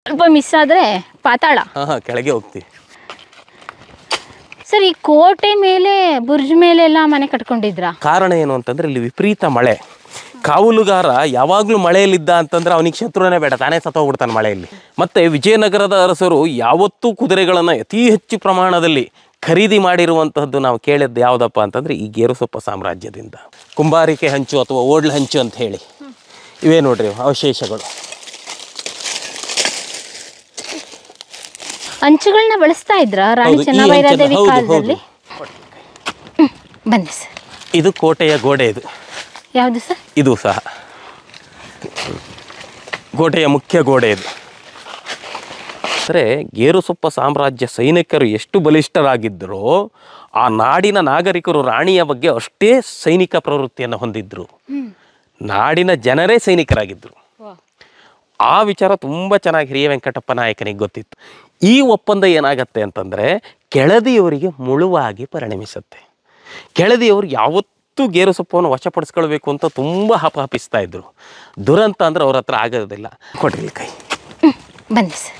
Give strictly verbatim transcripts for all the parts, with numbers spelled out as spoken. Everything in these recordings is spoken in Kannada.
ಸ್ವಲ್ಪ ಮಿಸ್ ಆದರೆ ಪಾತಾಳ. ಹಾಂ ಹಾಂ ಕೆಳಗೆ ಹೋಗ್ತೀವಿ. ಸರ್ ಈ ಕೋಟೆ ಮೇಲೆ ಬುರ್ಜ್ ಮೇಲೆ ಎಲ್ಲ ಮನೆ ಕಟ್ಕೊಂಡಿದ್ರಾ? ಕಾರಣ ಏನು ಅಂತಂದರೆ ಇಲ್ಲಿ ವಿಪರೀತ ಮಳೆ. ಕಾವಲುಗಾರ ಯಾವಾಗಲೂ ಮಳೆಯಲ್ಲಿದ್ದ ಅಂತಂದ್ರೆ ಅವನಿಗೆ ಶತ್ರುನೇ ಬೇಡ, ತಾನೇ ಸತ್ತೋಗ್ಬಿಡ್ತಾನೆ ಮಳೆಯಲ್ಲಿ. ಮತ್ತು ವಿಜಯನಗರದ ಅರಸರು ಯಾವತ್ತೂ ಕುದುರೆಗಳನ್ನು ಅತಿ ಹೆಚ್ಚು ಪ್ರಮಾಣದಲ್ಲಿ ಖರೀದಿ ಮಾಡಿರುವಂತಹದ್ದು ನಾವು ಕೇಳಿದ್ದು ಯಾವುದಪ್ಪ ಅಂತಂದರೆ ಈ ಗೇರುಸೊಪ್ಪ ಸಾಮ್ರಾಜ್ಯದಿಂದ. ಕುಂಬಾರಿಕೆ ಹಂಚು ಅಥವಾ ಓಡ್ಲ ಹಂಚು ಅಂತ ಹೇಳಿ ಇವೇ ನೋಡ್ರಿ ಅವಶೇಷಗಳು. ಅಂಚುಗಳನ್ನ ಬಳಸ್ತಾ ಇದ್ರ ರಾಣಿ ಚೆನ್ನಭೈರಾದೇವಿ ಕಾಲದಲ್ಲಿ? ಬನ್ನಿ ಸರ್. ಇದು ಕೋಟೆಯ ಗೋಡೆ. ಇದು ಯಾವುದು ಸರ್? ಇದು ಸಹ ಕೋಟೆಯ ಮುಖ್ಯ ಗೋಡೆ. ಇದು ಅಂದರೆ ಗೇರುಸೊಪ್ಪ ಸಾಮ್ರಾಜ್ಯ ಸೈನಿಕರು ಎಷ್ಟು ಬಲಿಷ್ಠರಾಗಿದ್ದರೋ ಆ ನಾಡಿನ ನಾಗರಿಕರು ರಾಣಿಯ ಬಗ್ಗೆ ಅಷ್ಟೇ ಸೈನಿಕ ಪ್ರವೃತ್ತಿಯನ್ನು ಹೊಂದಿದ್ರು. ನಾಡಿನ ಜನರೇ ಸೈನಿಕರಾಗಿದ್ದರು. ಆ ವಿಚಾರ ತುಂಬ ಚೆನ್ನಾಗಿ ಹಿರಿಯ ವೆಂಕಟಪ್ಪ ನಾಯಕನಿಗೆ ಗೊತ್ತಿತ್ತು. ಈ ಒಪ್ಪಂದ ಏನಾಗತ್ತೆ ಅಂತಂದರೆ ಕೆಳದಿಯವರಿಗೆ ಮುಳುವಾಗಿ ಪರಿಣಮಿಸುತ್ತೆ. ಕೆಳದಿಯವರು ಯಾವತ್ತೂ ಗೇರುಸೊಪ್ಪವನ್ನು ವಶಪಡಿಸ್ಕೊಳ್ಬೇಕು ಅಂತ ತುಂಬ ಹಪಹಪಿಸ್ತಾ ಇದ್ರು. ದುರಂತ ಅಂದ್ರೆ ಅವ್ರ ಹತ್ರ ಆಗೋದಿಲ್ಲ. ಕೊಡ್ರಿ ಕೈ. ಬನ್ನಿ ಸರ್.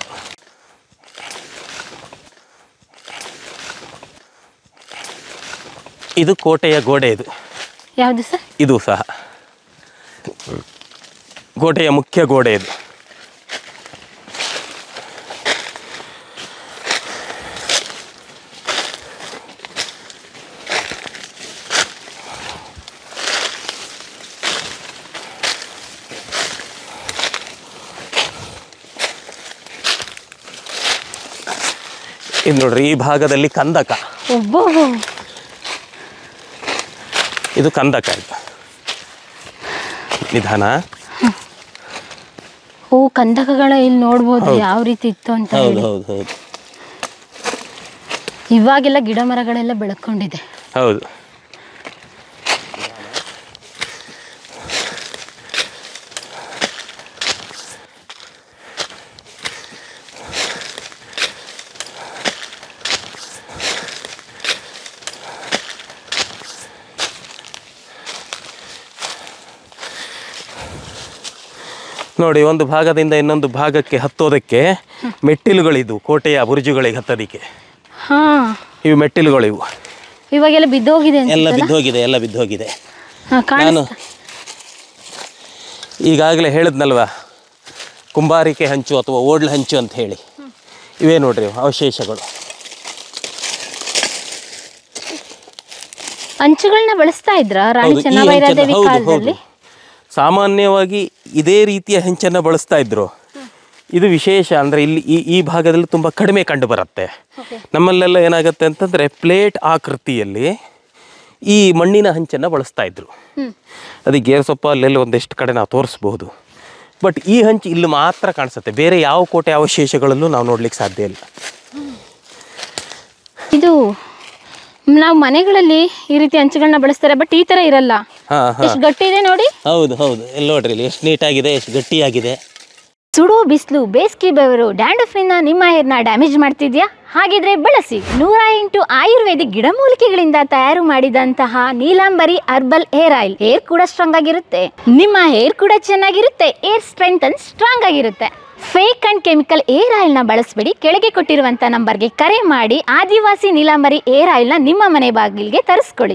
ಇದು ಕೋಟೆಯ ಗೋಡೆ. ಇದು ಯಾವುದು ಸರ್? ಇದು ಸಹ ಕೋಟೆಯ ಮುಖ್ಯ ಗೋಡೆ. ಇದು ಇದು ನೋಡ್ರಿ, ಈ ಭಾಗದಲ್ಲಿ ಕಂದಕ. ಇದು ಕಂದಕ. ಇದು ನಿಧಾನ. ಓ, ಕಂದಕಗಳ ಇಲ್ಲಿ ನೋಡ್ಬೋದು ಯಾವ ರೀತಿ ಇತ್ತು ಅಂತ. ಹೌದು ಹೌದು ಹೌದು. ಇವಾಗೆಲ್ಲ ಗಿಡ ಮರಗಳೆಲ್ಲ ಬೆಳ್ಕೊಂಡಿದೆ. ಹೌದು. ನೋಡಿ, ಒಂದು ಭಾಗದಿಂದ ಇನ್ನೊಂದು ಭಾಗಕ್ಕೆ ಹತ್ತೋದಕ್ಕೆ ಮೆಟ್ಟಿಲುಗಳಿದು. ಕೋಟೆಯ ಬುರುಜುಗಳಿಗೆ ಹತ್ತೋದಕ್ಕೆ ಇವು ಮೆಟ್ಟಿಲುಗಳಿವು. ಇವಾಗೆಲ್ಲ ಬಿದ್ದೋಗಿದೆ. ಎಲ್ಲ ಬಿದ್ದೋಗಿದೆ, ಎಲ್ಲ ಬಿದ್ದೋಗಿದೆ. ನಾನು ಈಗಾಗಲೇ ಹೇಳಿದ್ನಲ್ವ, ಕುಂಬಾರಿಕೆ ಹಂಚು ಅಥವಾ ಓಡ್ಲ ಹಂಚು ಅಂತ ಹೇಳಿ ಇವೇ ನೋಡ್ರಿ ಅವಶೇಷಗಳು. ಅಂಚುಗಳನ್ನ ಬಳಸ್ತಾ ಇದ್ರ ರಾಣಿ ಚೆನ್ನಭೈರಾದೇವಿ ಕಾಲದಲ್ಲಿ? ಸಾಮಾನ್ಯವಾಗಿ ಇದೇ ರೀತಿಯ ಹೆಂಚನ್ನು ಬಳಸ್ತಾ ಇದ್ರು. ಇದು ವಿಶೇಷ ಅಂದರೆ ಇಲ್ಲಿ ಈ ಈ ಭಾಗದಲ್ಲಿ ತುಂಬ ಕಡಿಮೆ ಕಂಡು ಬರುತ್ತೆ. ನಮ್ಮಲ್ಲೆಲ್ಲ ಏನಾಗುತ್ತೆ ಅಂತಂದರೆ ಪ್ಲೇಟ್ ಆಕೃತಿಯಲ್ಲಿ ಈ ಮಣ್ಣಿನ ಹಂಚನ್ನು ಬಳಸ್ತಾ ಇದ್ರು. ಅದಕ್ಕೆ ಗೇರುಸೊಪ್ಪ ಅಲ್ಲೆಲ್ಲ ಒಂದೆಷ್ಟು ಕಡೆ ನಾವು ತೋರಿಸ್ಬೋದು. ಬಟ್ ಈ ಹಂಚು ಇಲ್ಲಿ ಮಾತ್ರ ಕಾಣಿಸುತ್ತೆ. ಬೇರೆ ಯಾವ ಕೋಟೆ ಅವಶೇಷಗಳಲ್ಲೂ ನಾವು ನೋಡ್ಲಿಕ್ಕೆ ಸಾಧ್ಯ ಇಲ್ಲ. ಇದು ನಾವು ಮನೆಗಳಲ್ಲಿ ಈ ರೀತಿ ಹಂಚುಗಳನ್ನ ಬಳಸ್ತಾರೆ, ಬಟ್ ಈ ತರ ಇರಲ್ಲ. ಎಷ್ಟು ಗಟ್ಟಿ ಇದೆ ನೋಡಿ. ಹೌದು ಹೌದು. ಇಲ್ಲಿ ನೋಡ್ರಿ, ಇಲ್ಲಿ ಎಷ್ಟು ನೀಟಾಗಿದೆ, ಎಷ್ಟು ಗಟ್ಟಿಯಾಗಿದೆ. ಸುಡು ಬಿಸಿಲು, ಬೇಸಿಗೆ ಬೆವರು, ಡ್ಯಾಂಡ್ರಫ್ನಿಂದ ನಿಮ್ಮ ಹೇರ್ನ ಡ್ಯಾಮೇಜ್ ಮಾಡ್ತಿದ್ಯಾ? ಹಾಗಿದ್ರೆ ಬಳಸಿ ನೂರ ಎಂಟು ಆಯುರ್ವೇದಿಕ್ ಗಿಡಮೂಲಿಕೆಗಳಿಂದ ತಯಾರು ಮಾಡಿದಂತಹ Neelambari herbal hair oil. Hair ಕೂಡ ಸ್ಟ್ರಾಂಗ್ ಆಗಿರುತ್ತೆ, ನಿಮ್ಮ ಹೇರ್ ಕೂಡ ಚೆನ್ನಾಗಿರುತ್ತೆ, ಹೇರ್ ಸ್ಟ್ರೆಂತ್ ಅಂಡ್ ಸ್ಟ್ರಾಂಗ್ ಆಗಿರುತ್ತೆ. Fake and chemical hair oil ನ ಬಳಸಬೇಡಿ. ಕೆಳಗೆ ಕೊಟ್ಟಿರುವಂತ ನಂಬರ್ಗೆ ಕರೆ ಮಾಡಿ ಆದಿವಾಸಿ ನೀಲಾಂಬರಿ ಏರ್ ಆಯಿಲ್ ನ ನಿಮ್ಮ ಮನೆ ಬಾಗಿಲಿಗೆ ತರಿಸ್ಕೊಳ್ಳಿ.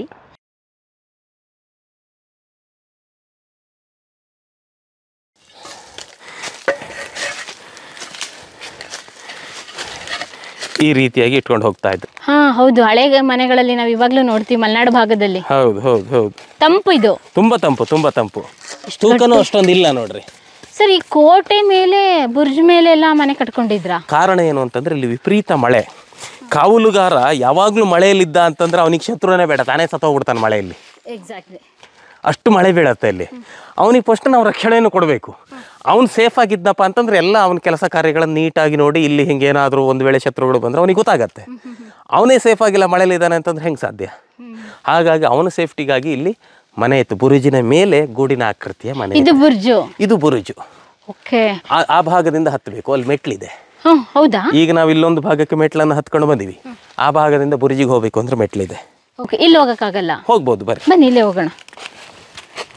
ಈ ರೀತಿಯಾಗಿ ಇಟ್ಕೊಂಡು ಹೋಗ್ತಾ ಇದ್ರು. ಹಾ ಹೌದು, ಹಳೆ ಮನೆಗಳಲ್ಲಿ ನಾವು ಇವಾಗ್ಲೂ ನೋಡ್ತೀವಿ ಮಲೆನಾಡು ಭಾಗದಲ್ಲಿ. ಹೌದು ಹೌದು ಹೌದು. ತಂಪು, ಇದು ತುಂಬಾ ತಂಪು, ತುಂಬಾ ತಂಪು. ತೂಕನೂ ಅಷ್ಟೊಂದು ಇಲ್ಲ ನೋಡ್ರಿ. ಸರ್ ಈ ಕೋಟೆ ಮೇಲೆ ಬುರ್ಜ್ ಮೇಲೆ ಎಲ್ಲ ಮನೆ ಕಟ್ಕೊಂಡಿದ್ರ? ಕಾರಣ ಏನು ಅಂತಂದ್ರೆ ಇಲ್ಲಿ ವಿಪರೀತ ಮಳೆ. ಕಾವಲುಗಾರ ಯಾವಾಗ್ಲೂ ಮಳೆಯಲ್ಲಿದ್ದ ಅಂತಂದ್ರೆ ಅವನಿಗೆ ಶತ್ರುನೇ ಬೇಡ, ತಾನೇ ಸತ್ತೋಗ್ಬಿಡ್ತಾನೆ ಮಳೆಯಲ್ಲಿ. ಎಕ್ಸಾಕ್ಟ್ಲಿ. ಅಷ್ಟು ಮಳೆ ಬೀಳತ್ತೆ ಇಲ್ಲಿ. ಅವನಿಗೆ ಫಸ್ಟ್ ನಾವು ರಕ್ಷಣೆಯನ್ನು ಕೊಡಬೇಕು. ಅವ್ನು ಸೇಫ್ ಆಗಿದ್ದಪ್ಪ ಅಂತಂದ್ರೆ ಎಲ್ಲ ಅವನ ಕೆಲಸ ಕಾರ್ಯಗಳನ್ನು ನೀಟಾಗಿ ನೋಡಿ, ಇಲ್ಲಿ ಹಿಂಗೇನಾದರೂ ಒಂದು ವೇಳೆ ಶತ್ರುಗಳು ಬಂದರೆ ಅವನಿಗೆ ಗೊತ್ತಾಗತ್ತೆ. ಅವನೇ ಸೇಫ್ ಆಗಿಲ್ಲ, ಮಳೆಯಲ್ಲಿ ಇದ್ದಾನೆ ಅಂತಂದ್ರೆ ಹೆಂಗೆ ಸಾಧ್ಯ? ಹಾಗಾಗಿ ಅವನ ಸೇಫ್ಟಿಗಾಗಿ ಇಲ್ಲಿ ಮನೆ ಇತ್ತು. ಬುರುಜಿನ ಮೇಲೆ ಗೂಡಿನ ಆಕೃತಿಯ ಮನೆ. ಇದು ಬುರ್ಜು. ಇದು ಬುರುಜು. ಓಕೆ. ಆ ಭಾಗದಿಂದ ಹತ್ತಬೇಕು, ಅಲ್ಲಿ ಮೆಟ್ಲಿದೆ. ಹೌದಾ? ಈಗ ನಾವು ಇಲ್ಲೊಂದು ಭಾಗಕ್ಕೆ ಮೆಟ್ಲನ್ನು ಹತ್ಕೊಂಡು ಬಂದಿವಿ. ಆ ಭಾಗದಿಂದ ಬುರುಜಿಗೆ ಹೋಗ್ಬೇಕು ಅಂದ್ರೆ ಮೆಟ್ಲಿದೆ. ಓಕೆ, ಇಲ್ಲಿ ಹೋಗಕ್ಕಾಗಲ್ಲ? ಹೋಗ್ಬೋದು, ಬರ್ರಿ ಬನ್ನಿ ಇಲ್ಲೇ ಹೋಗೋಣ.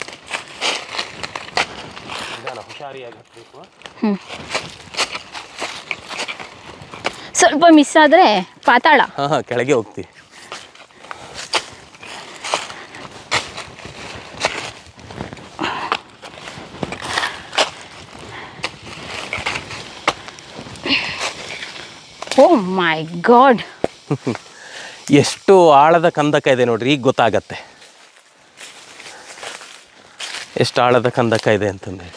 ಹುಷಾರಿಯಾಗಿ ಹತ್ತಬೇಕು. ಸ್ವಲ್ಪ ಮಿಸ್ ಆದರೆ ಪಾತಾಳ. ಹಾಂ ಹಾಂ ಕೆಳಗೆ ಹೋಗ್ತೀವಿ. ಓ ಮೈ ಗಾಡ್, ಎಷ್ಟು ಆಳದ ಕಂದಕ ಇದೆ ನೋಡ್ರಿ, ಈಗ ಗೊತ್ತಾಗತ್ತೆ ಎಷ್ಟು ಆಳದ ಕಂದಕ ಇದೆ ಅಂತಂದರೆ.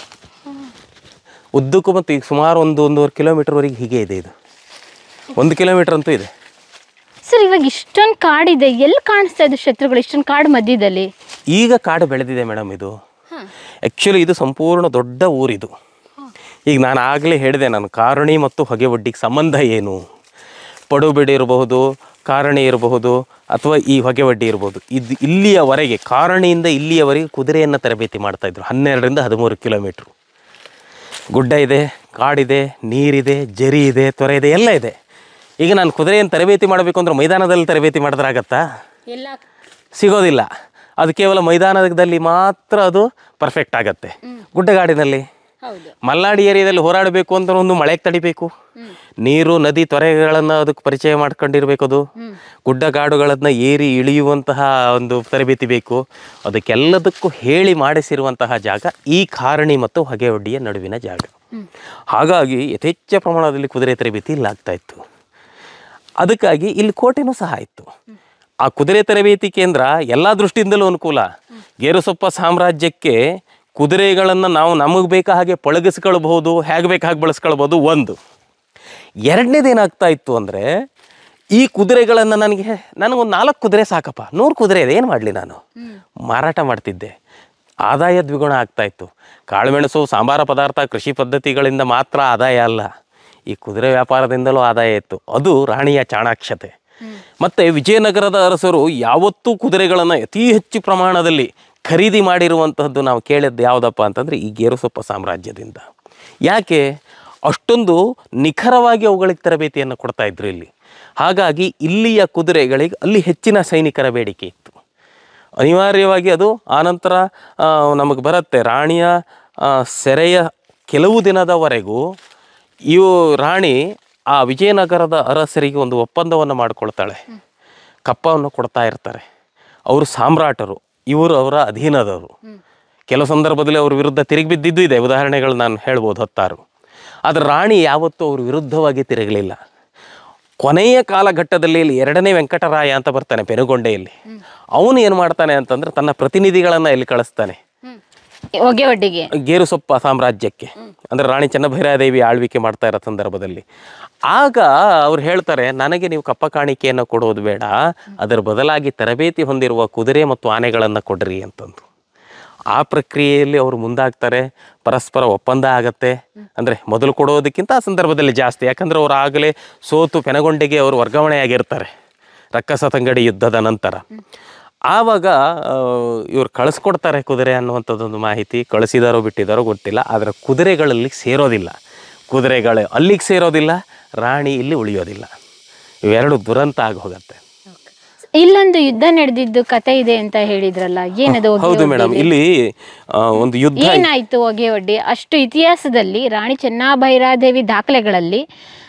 ಉದ್ದಕ್ಕೂ ಮತ್ತು ಈಗ ಸುಮಾರು ಒಂದು ಒಂದೂವರೆ ಕಿಲೋಮೀಟರ್ವರೆಗೆ ಹೀಗೆ ಇದೆ. ಇದು ಒಂದು ಕಿಲೋಮೀಟರ್ ಅಂತೂ ಇದೆ ಸರ್. ಇವಾಗ ಇಷ್ಟೊಂದು ಕಾಡಿದೆ, ಎಲ್ಲಿ ಕಾಣಿಸ್ತಾ ಇದೆ ಶತ್ರುಗಳು ಇಷ್ಟೊಂದು ಕಾಡು ಮಧ್ಯದಲ್ಲಿ? ಈಗ ಕಾಡು ಬೆಳೆದಿದೆ ಮೇಡಮ್. ಇದು ಆ್ಯಕ್ಚುಲಿ ಇದು ಸಂಪೂರ್ಣ ದೊಡ್ಡ ಊರಿದು. ಈಗ ನಾನು ಆಗಲೇ ಹೇಳಿದೆ, ನಾನು ಕಾರಣಿ ಮತ್ತು ಹೊಗೆವಡ್ಡಿಗೆ ಸಂಬಂಧ ಏನು, ಪಡುಬಿಡಿ ಇರಬಹುದು, ಕಾರಣಿ ಇರಬಹುದು, ಅಥವಾ ಈ ಹೊಗೆವಡ್ಡಿ ಇರ್ಬೋದು. ಇದು ಇಲ್ಲಿಯವರೆಗೆ, ಕಾರಣಿಯಿಂದ ಇಲ್ಲಿಯವರೆಗೆ ಕುದುರೆಯನ್ನು ತರಬೇತಿ ಮಾಡ್ತಾಯಿದ್ರು. ಹನ್ನೆರಡರಿಂದ ಹದಿಮೂರು ಕಿಲೋಮೀಟ್ರು. ಗುಡ್ಡ ಇದೆ, ಕಾಡಿದೆ, ನೀರಿದೆ, ಜರಿ ಇದೆ, ತೊರೆ ಇದೆ, ಎಲ್ಲ ಇದೆ. ಈಗ ನಾನು ಕುದುರೆಯನ್ನು ತರಬೇತಿ ಮಾಡಬೇಕು ಅಂದ್ರೆ ಮೈದಾನದಲ್ಲಿ ತರಬೇತಿ ಮಾಡಿದ್ರೆ ಆಗತ್ತಾ? ಎಲ್ಲ ಸಿಗೋದಿಲ್ಲ. ಅದು ಕೇವಲ ಮೈದಾನದಲ್ಲಿ ಮಾತ್ರ ಅದು ಪರ್ಫೆಕ್ಟ್ ಆಗತ್ತೆ. ಗುಡ್ಡಗಾಡಿನಲ್ಲಿ, ಮಲ್ನಾಡಿ ಏರಿಯಾದಲ್ಲಿ ಹೋರಾಡಬೇಕು ಅಂತ ಒಂದು ಮಳೆಗೆ ತಡಿಬೇಕು, ನೀರು, ನದಿ, ತೊರೆಗಳನ್ನು ಅದಕ್ಕೆ ಪರಿಚಯ ಮಾಡ್ಕೊಂಡಿರ್ಬೇಕು. ಅದು ಗುಡ್ಡಗಾಡುಗಳನ್ನು ಏರಿ ಇಳಿಯುವಂತಹ ಒಂದು ತರಬೇತಿ ಬೇಕು. ಅದಕ್ಕೆಲ್ಲದಕ್ಕೂ ಹೇಳಿ ಮಾಡಿಸಿರುವಂತಹ ಜಾಗ ಈ ಕಾರಣಿ ಮತ್ತು ಹೊಗೆವಡ್ಡಿಯ ನಡುವಿನ ಜಾಗ. ಹಾಗಾಗಿ ಯಥೇಚ್ಛ ಪ್ರಮಾಣದಲ್ಲಿ ಕುದುರೆ ತರಬೇತಿ ಇಲ್ಲಿ ಆಗ್ತಾ ಇತ್ತು. ಅದಕ್ಕಾಗಿ ಇಲ್ಲಿ ಕೋಟೆನೂ ಸಹ ಇತ್ತು. ಆ ಕುದುರೆ ತರಬೇತಿ ಕೇಂದ್ರ ಎಲ್ಲ ದೃಷ್ಟಿಯಿಂದಲೂ ಅನುಕೂಲ. ಗೇರುಸೊಪ್ಪ ಸಾಮ್ರಾಜ್ಯಕ್ಕೆ ಕುದುರೆಗಳನ್ನು ನಾವು ನಮಗೆ ಬೇಕಾ ಹಾಗೆ ಪಳಗಿಸ್ಕೊಳ್ಬಹುದು, ಹೇಗೆ ಬೇಕು ಹಾಗೆ ಬಳಸ್ಕೊಳ್ಬೋದು. ಒಂದು ಎರಡನೇದು ಏನಾಗ್ತಾ ಇತ್ತು ಅಂದರೆ, ಈ ಕುದುರೆಗಳನ್ನು ನನಗೆ ನನಗೊಂದು ನಾಲ್ಕು ಕುದುರೆ ಸಾಕಪ್ಪ, ನೂರು ಕುದುರೆ ಇದೆ, ಏನು ಮಾಡಲಿ, ನಾನು ಮಾರಾಟ ಮಾಡ್ತಿದ್ದೆ. ಆದಾಯ ದ್ವಿಗುಣ ಆಗ್ತಾಯಿತ್ತು. ಕಾಳುಮೆಣಸು, ಸಾಂಬಾರ ಪದಾರ್ಥ, ಕೃಷಿ ಪದ್ಧತಿಗಳಿಂದ ಮಾತ್ರ ಆದಾಯ ಅಲ್ಲ, ಈ ಕುದುರೆ ವ್ಯಾಪಾರದಿಂದಲೂ ಆದಾಯ ಇತ್ತು. ಅದು ರಾಣಿಯ ಚಾಣಾಕ್ಷತೆ. ಮತ್ತು ವಿಜಯನಗರದ ಅರಸರು ಯಾವತ್ತೂ ಕುದುರೆಗಳನ್ನು ಅತಿ ಹೆಚ್ಚು ಪ್ರಮಾಣದಲ್ಲಿ ಖರೀದಿ ಮಾಡಿರುವಂತಹದ್ದು ನಾವು ಕೇಳಿದ್ದು ಯಾವುದಪ್ಪ ಅಂತಂದರೆ ಈ ಗೇರುಸೊಪ್ಪ ಸಾಮ್ರಾಜ್ಯದಿಂದ. ಯಾಕೆ ಅಷ್ಟೊಂದು ನಿಖರವಾಗಿ ಅವುಗಳಿಗೆ ತರಬೇತಿಯನ್ನು ಕೊಡ್ತಾ ಇದ್ರು ಇಲ್ಲಿ. ಹಾಗಾಗಿ ಇಲ್ಲಿಯ ಕುದುರೆಗಳಿಗೆ ಅಲ್ಲಿ ಹೆಚ್ಚಿನ ಸೈನಿಕರ ಬೇಡಿಕೆ ಇತ್ತು. ಅನಿವಾರ್ಯವಾಗಿ ಅದು ಆನಂತರ ನಮಗೆ ಬರುತ್ತೆ. ರಾಣಿಯ ಸೆರೆಯ ಕೆಲವು ದಿನದವರೆಗೂ ಇವು ರಾಣಿ ಆ ವಿಜಯನಗರದ ಅರಸರಿಗೆ ಒಂದು ಒಪ್ಪಂದವನ್ನು ಮಾಡಿಕೊಳ್ತಾಳೆ. ಕಪ್ಪವನ್ನು ಕೊಡ್ತಾ ಇರ್ತಾರೆ. ಅವರು ಸಾಮ್ರಾಟರು, ಇವರು ಅವರ ಅಧೀನದವರು. ಕೆಲವು ಸಂದರ್ಭದಲ್ಲಿ ಅವ್ರ ವಿರುದ್ಧ ತಿರುಗಿ ಬಿದ್ದಿದ್ದು ಇದೆ, ಉದಾಹರಣೆಗಳು ನಾನು ಹೇಳ್ಬೋದು ಹತ್ತಾರು. ಆದರೆ ರಾಣಿ ಯಾವತ್ತೂ ಅವ್ರ ವಿರುದ್ಧವಾಗಿ ತಿರುಗಲಿಲ್ಲ. ಕೊನೆಯ ಕಾಲಘಟ್ಟದಲ್ಲಿ ಇಲ್ಲಿ ಎರಡನೇ ವೆಂಕಟರಾಯ ಅಂತ ಬರ್ತಾನೆ ಪೆನುಗೊಂಡೆಯಲ್ಲಿ. ಅವನು ಏನು ಮಾಡ್ತಾನೆ ಅಂತಂದ್ರೆ ತನ್ನ ಪ್ರತಿನಿಧಿಗಳನ್ನು ಇಲ್ಲಿ ಕಳಿಸ್ತಾನೆ ಹೊಗೆವಡ್ಡಿಗೆ, ಗೇರುಸೊಪ್ಪ ಸಾಮ್ರಾಜ್ಯಕ್ಕೆ. ಅಂದರೆ ರಾಣಿ ಚೆನ್ನಭೈರಾದೇವಿ ಆಳ್ವಿಕೆ ಮಾಡ್ತಾ ಇರೋ ಸಂದರ್ಭದಲ್ಲಿ. ಆಗ ಅವ್ರು ಹೇಳ್ತಾರೆ, ನನಗೆ ನೀವು ಕಪ್ಪ ಕಾಣಿಕೆಯನ್ನು ಕೊಡೋದು ಬೇಡ, ಅದರ ಬದಲಾಗಿ ತರಬೇತಿ ಹೊಂದಿರುವ ಕುದುರೆ ಮತ್ತು ಆನೆಗಳನ್ನು ಕೊಡ್ರಿ ಅಂತಂದು. ಆ ಪ್ರಕ್ರಿಯೆಯಲ್ಲಿ ಅವರು ಮುಂದಾಗ್ತಾರೆ. ಪರಸ್ಪರ ಒಪ್ಪಂದ ಆಗತ್ತೆ. ಅಂದರೆ ಮೊದಲು ಕೊಡೋದಕ್ಕಿಂತ ಆ ಸಂದರ್ಭದಲ್ಲಿ ಜಾಸ್ತಿ, ಯಾಕಂದರೆ ಅವರು ಆಗಲೇ ಸೋತು ಪೆನಗೊಂಡೆಗೆ ಅವರು ವರ್ಗಾವಣೆಯಾಗಿರ್ತಾರೆ ರಕ್ಕಸ ತಂಗಡಿ ಯುದ್ಧದ ನಂತರ. ಆವಾಗ ಇವ್ರು ಕಳಿಸ್ಕೊಡ್ತಾರೆ ಕುದುರೆ ಅನ್ನುವಂಥದ್ದೊಂದು ಮಾಹಿತಿ. ಕಳಿಸಿದಾರೋ ಬಿಟ್ಟಿದ್ದಾರೋ ಗೊತ್ತಿಲ್ಲ, ಆದರೆ ಕುದುರೆಗಳಲ್ಲಿ ಸೇರೋದಿಲ್ಲ. ಕುದುರೆಗಳು ಅಲ್ಲಿಗೆ ಸೇರೋದಿಲ್ಲ, ರಾಣಿ ಇಲ್ಲಿ ಉಳಿಯೋದಿಲ್ಲ. ಇವೆರಡು ದುರಂತ ಆಗಿ ಹೋಗುತ್ತೆ. ಇಲ್ಲೊಂದು ಯುದ್ಧ ನಡೆದಿದ್ದು ಕತೆ ಇದೆ ಅಂತ ಹೇಳಿದ್ರಲ್ಲ, ಏನದು? ಹೌದು ಮೇಡಮ್, ಇಲ್ಲಿ ಒಂದು ಯುದ್ಧ ಏನಾಯ್ತು ಹೊಗೆವಡ್ಡಿ? ಅಷ್ಟು ಇತಿಹಾಸದಲ್ಲಿ ರಾಣಿ ಚೆನ್ನಭೈರಾದೇವಿ ದಾಖಲೆಗಳಲ್ಲಿ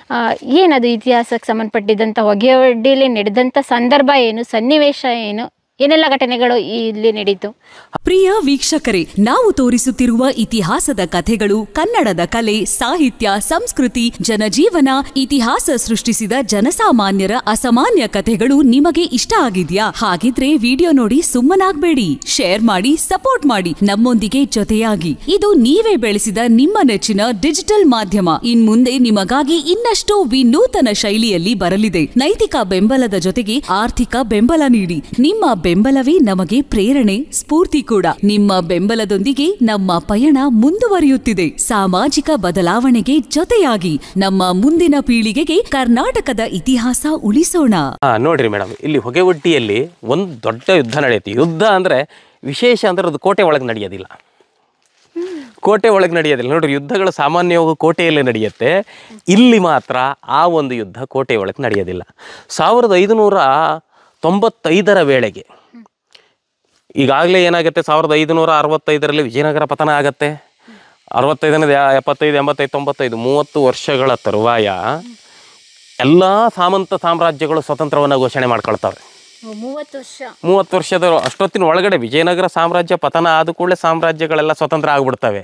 ಏನದು ಇತಿಹಾಸಕ್ಕೆ ಸಂಬಂಧಪಟ್ಟಿದ್ದಂಥ ಹೊಗೆವಡ್ಡಿಯಲ್ಲಿ ನಡೆದಂಥ ಸಂದರ್ಭ ಏನು, ಸನ್ನಿವೇಶ ಏನು, ಏನೆಲ್ಲ ಘಟನೆಗಳು ಇಲ್ಲಿ ನಡೀತು? ಪ್ರಿಯ ವೀಕ್ಷಕರೇ, ನಾವು ತೋರಿಸುತ್ತಿರುವ ಇತಿಹಾಸದ ಕಥೆಗಳು ಕನ್ನಡದ ಕಲೆ, ಸಾಹಿತ್ಯ, ಸಂಸ್ಕೃತಿ, ಜನಜೀವನ, ಇತಿಹಾಸ ಸೃಷ್ಟಿಸಿದ ಜನಸಾಮಾನ್ಯರ ಅಸಾಮಾನ್ಯ ಕಥೆಗಳು ನಿಮಗೆ ಇಷ್ಟ ಆಗಿದ್ಯಾ? ಹಾಗಿದ್ರೆ ವಿಡಿಯೋ ನೋಡಿ ಸುಮ್ಮನಾಗ್ಬೇಡಿ, ಶೇರ್ ಮಾಡಿ, ಸಪೋರ್ಟ್ ಮಾಡಿ, ನಮ್ಮೊಂದಿಗೆ ಜೊತೆಯಾಗಿ. ಇದು ನೀವೇ ಬೆಳೆಸಿದ ನಿಮ್ಮ ನೆಚ್ಚಿನ ಡಿಜಿಟಲ್ ಮಾಧ್ಯಮ. ಇನ್ ಮುಂದೆ ನಿಮಗಾಗಿ ಇನ್ನಷ್ಟು ವಿನೂತನ ಶೈಲಿಯಲ್ಲಿ ಬರಲಿದೆ. ನೈತಿಕ ಬೆಂಬಲದ ಜೊತೆಗೆ ಆರ್ಥಿಕ ಬೆಂಬಲ ನೀಡಿ. ನಿಮ್ಮ ಬೆಂಬಲವೇ ನಮಗೆ ಪ್ರೇರಣೆ, ಸ್ಫೂರ್ತಿ ಕೂಡ. ನಿಮ್ಮ ಬೆಂಬಲದೊಂದಿಗೆ ನಮ್ಮ ಪಯಣ ಮುಂದುವರಿಯುತ್ತಿದೆ. ಸಾಮಾಜಿಕ ಬದಲಾವಣೆಗೆ ಜೊತೆಯಾಗಿ ನಮ್ಮ ಮುಂದಿನ ಪೀಳಿಗೆಗೆ ಕರ್ನಾಟಕದ ಇತಿಹಾಸ ಉಳಿಸೋಣ. ನೋಡ್ರಿ ಮೇಡಮ್, ಇಲ್ಲಿ ಹೊಗೆವಡ್ಡಿಯಲ್ಲಿ ಒಂದು ದೊಡ್ಡ ಯುದ್ಧ ನಡೆಯುತ್ತೆ. ಯುದ್ಧ ಅಂದ್ರೆ ವಿಶೇಷ ಅಂದ್ರೆ ಅದು ಕೋಟೆ ಒಳಗೆ ನಡೆಯೋದಿಲ್ಲ. ಕೋಟೆ ಒಳಗೆ ನಡೆಯೋದಿಲ್ಲ ನೋಡ್ರಿ. ಯುದ್ಧಗಳು ಸಾಮಾನ್ಯವಾಗಿ ಕೋಟೆಯಲ್ಲೇ ನಡೆಯುತ್ತೆ. ಇಲ್ಲಿ ಮಾತ್ರ ಆ ಒಂದು ಯುದ್ಧ ಕೋಟೆ ಒಳಗೆ ನಡೆಯೋದಿಲ್ಲ. ಸಾವಿರದ ಐದುನೂರ ತೊಂಬತ್ತೈದರ ವೇಳೆಗೆ ಈಗಾಗಲೇ ಏನಾಗುತ್ತೆ, ಸಾವಿರದ ಐದುನೂರ ಅರವತ್ತೈದರಲ್ಲಿ ವಿಜಯನಗರ ಪತನ ಆಗತ್ತೆ. ಅರವತ್ತೈದನೇ ಎಪ್ಪತ್ತೈದು ಎಂಬತ್ತೈದು ತೊಂಬತ್ತೈದು ಮೂವತ್ತು ವರ್ಷಗಳ ತರುವಾಯ ಎಲ್ಲ ಸಾಮಂತ ಸಾಮ್ರಾಜ್ಯಗಳು ಸ್ವತಂತ್ರವನ್ನು ಘೋಷಣೆ ಮಾಡ್ಕೊಳ್ತವೆ. ಮೂವತ್ತು ವರ್ಷ ಮೂವತ್ತು ವರ್ಷದ ಅಷ್ಟೊತ್ತಿನ ಒಳಗಡೆ ವಿಜಯನಗರ ಸಾಮ್ರಾಜ್ಯ ಪತನ ಆದ ಕೂಡಲೇ ಸಾಮ್ರಾಜ್ಯಗಳೆಲ್ಲ ಸ್ವತಂತ್ರ ಆಗಿಬಿಡ್ತವೆ.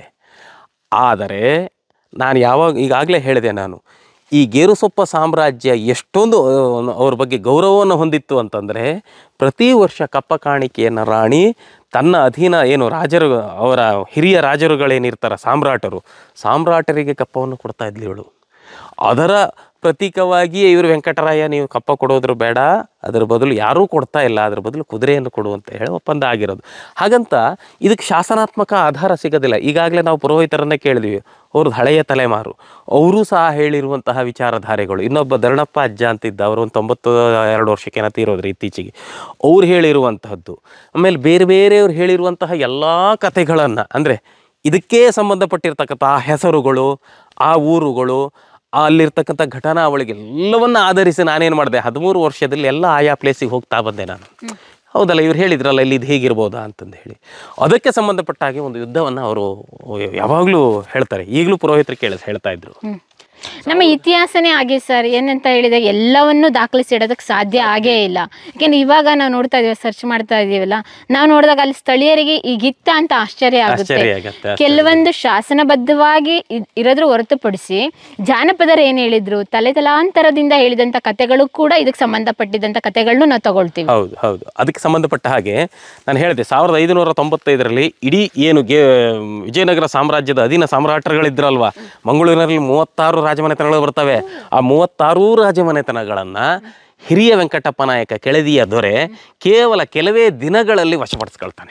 ಆದರೆ ನಾನು ಯಾವಾಗ ಈಗಾಗಲೇ ಹೇಳಿದೆ, ನಾನು ಈ ಗೇರುಸೊಪ್ಪ ಸಾಮ್ರಾಜ್ಯ ಎಷ್ಟೊಂದು ಅವ್ರ ಬಗ್ಗೆ ಗೌರವವನ್ನು ಹೊಂದಿತ್ತು ಅಂತಂದರೆ, ಪ್ರತಿ ವರ್ಷ ಕಪ್ಪ ಕಾಣಿಕೆಯನ್ನು ರಾಣಿ ತನ್ನ ಅಧೀನ ಏನು ರಾಜರು, ಅವರ ಹಿರಿಯ ರಾಜರುಗಳೇನಿರ್ತಾರೆ ಸಾಮ್ರಾಟರು, ಸಾಮ್ರಾಟರಿಗೆ ಕಪ್ಪವನ್ನು ಕೊಡ್ತಾ ಇದ್ಲಿ ಇವಳು. ಅದರ ಪ್ರತೀಕವಾಗಿಯೇ ಇವರು ವೆಂಕಟರಾಯ ನೀವು ಕಪ್ಪ ಕೊಡೋದ್ರ ಬೇಡ, ಅದರ ಬದಲು ಯಾರೂ ಕೊಡ್ತಾ ಇಲ್ಲ, ಅದರ ಬದಲು ಕುದುರೆಯನ್ನು ಕೊಡು ಅಂತ ಹೇಳಿ ಒಪ್ಪಂದ ಆಗಿರೋದು. ಹಾಗಂತ ಇದಕ್ಕೆ ಶಾಸನಾತ್ಮಕ ಆಧಾರ ಸಿಗೋದಿಲ್ಲ. ಈಗಾಗಲೇ ನಾವು ಪುರೋಹಿತರನ್ನೇ ಕೇಳಿದ್ವಿ, ಅವ್ರದ್ದು ಹಳೆಯ ತಲೆಮಾರು, ಅವರೂ ಸಹ ಹೇಳಿರುವಂತಹ ವಿಚಾರಧಾರೆಗಳು. ಇನ್ನೊಬ್ಬ ಧರಣಪ್ಪ ಅಜ್ಜ ಅಂತಿದ್ದ, ಅವರು ಒಂದು ತೊಂಬತ್ತು ಎರಡು ವರ್ಷಕ್ಕೇನ ತೀರೋದ್ರಿ ಇತ್ತೀಚೆಗೆ, ಅವ್ರು ಹೇಳಿರುವಂತಹದ್ದು. ಆಮೇಲೆ ಬೇರೆ ಬೇರೆಯವ್ರು ಹೇಳಿರುವಂತಹ ಎಲ್ಲ ಕಥೆಗಳನ್ನು, ಅಂದರೆ ಇದಕ್ಕೇ ಸಂಬಂಧಪಟ್ಟಿರ್ತಕ್ಕಂಥ ಆ ಹೆಸರುಗಳು, ಆ ಊರುಗಳು, ಅಲ್ಲಿರ್ತಕ್ಕಂಥ ಘಟನಾವಳಿಗೆಲ್ಲವನ್ನು ಆಧರಿಸಿ ನಾನೇನು ಮಾಡಿದೆ, ಹದಿಮೂರು ವರ್ಷದಲ್ಲಿ ಎಲ್ಲ ಆಯಾ ಪ್ಲೇಸಿಗೆ ಹೋಗ್ತಾ ಬಂದೆ ನಾನು. ಹೌದಲ್ಲ, ಇವ್ರು ಹೇಳಿದ್ರಲ್ಲ ಇಲ್ಲಿ ಇದು ಹೇಗಿರ್ಬೋದಾ ಅಂತಂದು ಹೇಳಿ, ಅದಕ್ಕೆ ಸಂಬಂಧಪಟ್ಟ ಹಾಗೆ ಒಂದು ಯುದ್ಧವನ್ನು ಅವರು ಯಾವಾಗಲೂ ಹೇಳ್ತಾರೆ. ಈಗಲೂ ಪುರೋಹಿತರು ಕೇಳಿಸ್ ಹೇಳ್ತಾ ಇದ್ರು. ನಮ್ಮ ಇತಿಹಾಸನೇ ಹಾಗೆ ಸರ್, ಏನಂತ ಹೇಳಿದ್ರೆ ಎಲ್ಲವನ್ನು ದಾಖಲಿಸಿ ಇಡೋದಕ್ಕೆ ಸಾಧ್ಯ ಆಗೇ ಇಲ್ಲ. ಯಾಕೆಂದ್ರೆ ಇವಾಗ ನಾವು ನೋಡ್ತಾ ಇದೀವಿ, ಸರ್ಚ್ ಮಾಡ್ತಾ ಇದೀವಲ್ಲ, ನಾವು ನೋಡಿದಾಗ ಅಲ್ಲಿ ಸ್ಥಳೀಯರಿಗೆ ಈಗಿತ್ತ ಅಂತ ಆಶ್ಚರ್ಯ ಆಗುತ್ತೆ. ಕೆಲವೊಂದು ಶಾಸನಬದ್ಧವಾಗಿ ಇರೋದ್ರ ಹೊರತುಪಡಿಸಿ ಜಾನಪದರು ಏನು ಹೇಳಿದ್ರು, ತಲೆ ತಲಾಂತರದಿಂದ ಹೇಳಿದಂತ ಕಥೆಗಳು ಕೂಡ ಇದಕ್ಕೆ ಸಂಬಂಧಪಟ್ಟಿದ್ದಂತ ಕಥೆಗಳನ್ನು ನಾವು ತಗೊಳ್ತೀವಿ. ಹೌದು ಹೌದು ಅದಕ್ಕೆ ಸಂಬಂಧಪಟ್ಟ ಹಾಗೆ ನಾನು ಹೇಳಿದೆ, ಸಾವಿರದ ಐದುನೂರ ತೊಂಬತ್ತೈದರಲ್ಲಿ ಇಡೀ ಏನು ಗೆ ವಿಜಯನಗರ ಸಾಮ್ರಾಜ್ಯದ ಅಧೀನ ಸಾಮ್ರಾಟರುಗಳಿದ್ರಲ್ವಾ, ಮಂಗಳೂರಿನಲ್ಲಿ ಮೂವತ್ತಾರು ರಾಜಮನೆತನಗಳು ಬರ್ತವೆ. ಆ ಮೂವತ್ತಾರು ರಾಜಮನೆತನಗಳನ್ನು ಹಿರಿಯ ವೆಂಕಟಪ್ಪ ನಾಯಕ ಕೆಳದಿಯ ದೊರೆ ಕೇವಲ ಕೆಲವೇ ದಿನಗಳಲ್ಲಿ ವಶಪಡಿಸ್ಕೊಳ್ತಾನೆ.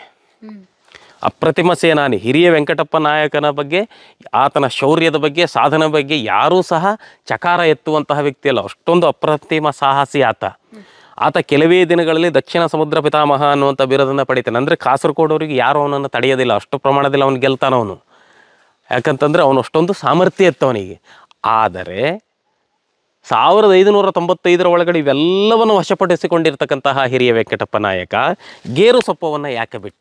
ಅಪ್ರತಿಮ ಸೇನಾನಿ ಹಿರಿಯ ವೆಂಕಟಪ್ಪ ನಾಯಕನ ಬಗ್ಗೆ, ಆತನ ಶೌರ್ಯದ ಬಗ್ಗೆ, ಸಾಧನ ಬಗ್ಗೆ ಯಾರೂ ಸಹ ಚಕಾರ ಎತ್ತುವಂತಹ ವ್ಯಕ್ತಿ ಅಲ್ಲ. ಅಷ್ಟೊಂದು ಅಪ್ರತಿಮ ಸಾಹಸಿ ಆತ. ಆತ ಕೆಲವೇ ದಿನಗಳಲ್ಲಿ ದಕ್ಷಿಣ ಸಮುದ್ರ ಪಿತಾಮಹ ಅನ್ನುವಂಥ ಬಿರುದನ್ನು ಪಡಿತಾನೆ. ಅಂದರೆ ಕಾಸರಗೋಡವರಿಗೆ ಯಾರು ಅವನನ್ನು ತಡೆಯೋದಿಲ್ಲ, ಅಷ್ಟು ಪ್ರಮಾಣದಲ್ಲಿ ಅವನು ಗೆಲ್ತಾನವನು. ಯಾಕಂತಂದರೆ ಅವನು ಅಷ್ಟೊಂದು ಸಾಮರ್ಥ್ಯ ಇತ್ತವನಿಗೆ. ಆದರೆ ಸಾವಿರದ ಐದುನೂರ ತೊಂಬತ್ತೈದರ ಒಳಗಡೆ ಇವೆಲ್ಲವನ್ನು ವಶಪಡಿಸಿಕೊಂಡಿರ್ತಕ್ಕಂತಹ ಹಿರಿಯ ವೆಂಕಟಪ್ಪ ನಾಯಕ ಗೇರು ಸೊಪ್ಪವನ್ನು ಯಾಕೆ ಬಿಟ್ಟ,